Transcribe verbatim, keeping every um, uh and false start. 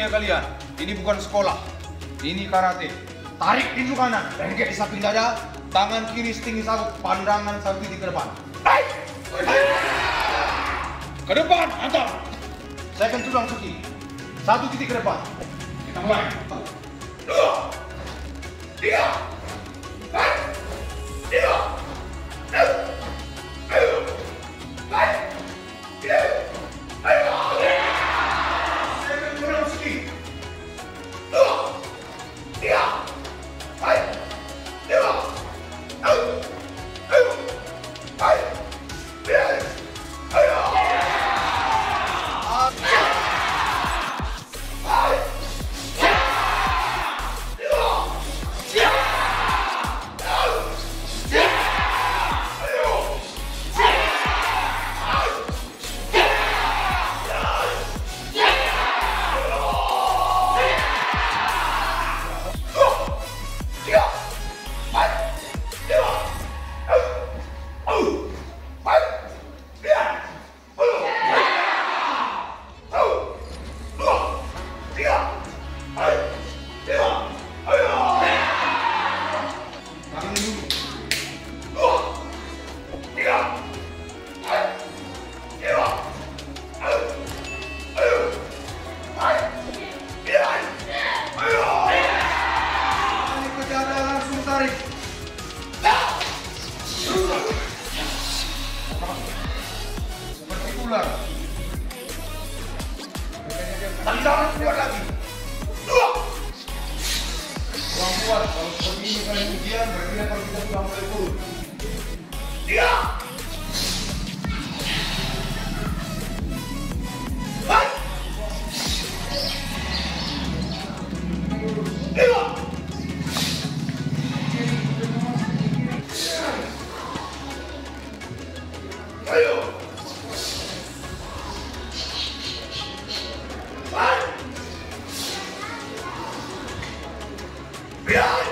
ya kalian. Ini bukan sekolah. Ini karate. Tarik tinju kanan, rengket di samping dada, tangan kiri setinggi sabuk, pandangan satu titik ke depan. Ke depan, hantam. Saya akan tulang suki. Satu titik ke depan. Kita mulai. Dua, tiga, empat, lima, enam, tujuh, delapan, sembilan, sepuluh. Saya akan tulang suki. Dua, tiga, empat, lima, enam, tujuh, delapan, sembilan, sepuluh. Yeah!